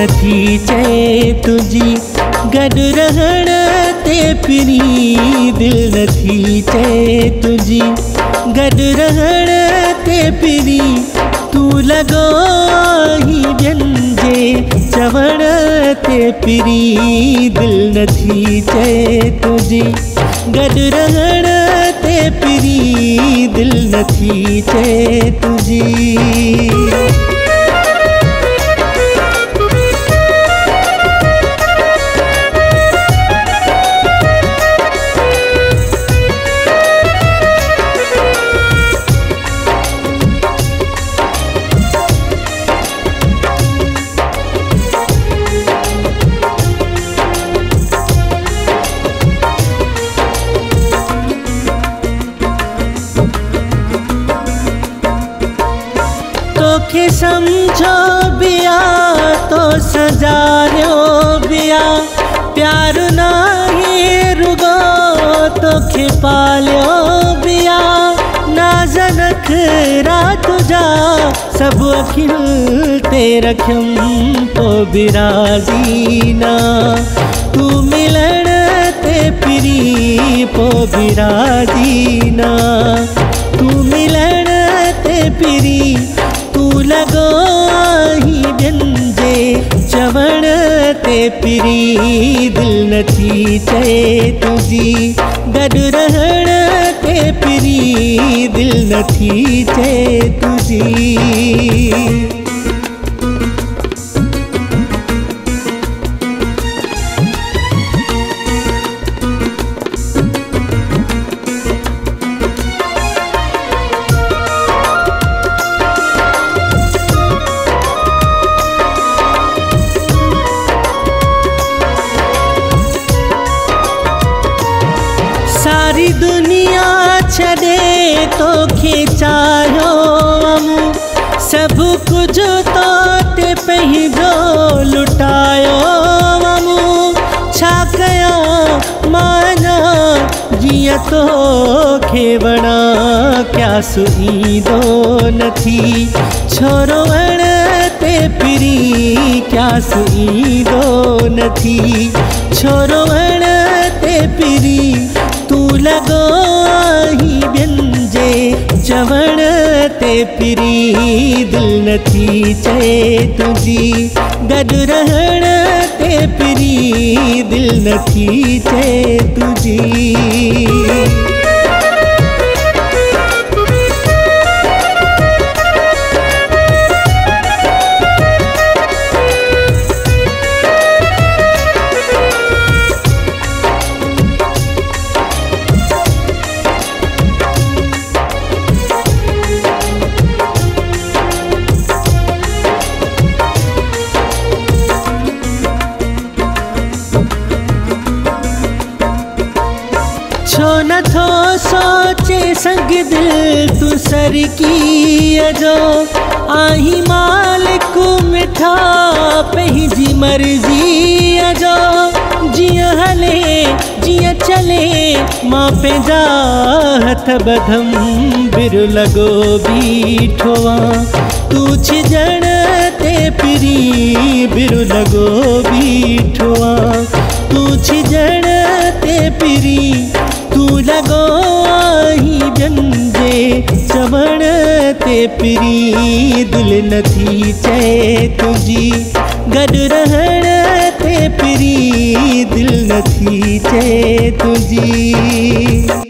नथी चए तुझी गॾु रहण ते पिरी दिल नथी चए तुझी गॾु रहण ते पिरी तू लॻो ही ॿियनि जे चवण ते पिरी दिल नथी चए तुझी गॾु रहण ते पिरी दिल नथी चए तुझी। तोखे समझो बिया तो सजारियो बिया प्यार नाहे रुगो तोखे पालियो बिया नाज़ नखरा तुझा सब अखियुनि ते रखियमि पोइ बि राज़ी ना तू मिलण ते पिरी पोइ बि राज़ी ना तू मिलण ते पिरी तू लॻो ही ॿियनि जे चवण ते पिरी दिल नथी चए तुझी गॾु रहण ते पिरी दिल नथी चए तुझी। सारी दुनिया छॾे तोखे चाहियो अमू सब कुछ तो ते पंहिंजो लुटायो अमू छा कयां माना जीअं तोखे वणा क्यास ईंदो नथी छोरो वण ते पिरी क्यास ईंदो नथी छोरो वण ते पिरी तू लॻो ही ॿियनि जे चवण ते पिरी दिल नथी चए तुझी गॾु रहण ते पिरी दिल नथी चए तुझी। छो नथो सोचे संग दिल तू सरकीअ जो आही मालिक मिठा पंहिंजी मर्ज़ीअ जो जीअं हले जीअं चले मां पंहिंजा हथ ॿधम बिर लॻो बीठो तू छिजण ते पिरी बिर लॻो बीठो तू छिजण ते पिरी तू लॻो ही ॿियनि जे चवण ते पिरी दिल नथी चए तुझी गॾु रहण ते पिरी दिल नथी चए तुझी।